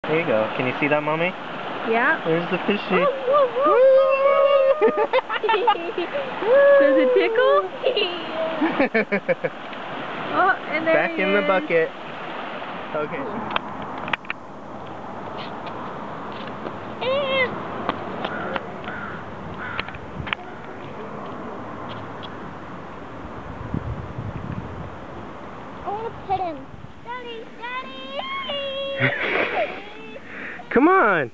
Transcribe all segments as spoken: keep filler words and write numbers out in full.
There you go. Can you see that, Mommy? Yeah. There's the fishy. Does it tickle? Oh, and there Back he in is. the bucket. Okay. I want to pet him. Daddy, Daddy! Come on!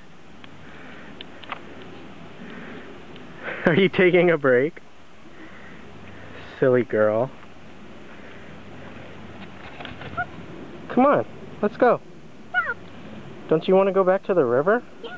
Are you taking a break? Silly girl. Come on, let's go. Stop. Don't you want to go back to the river? Yeah.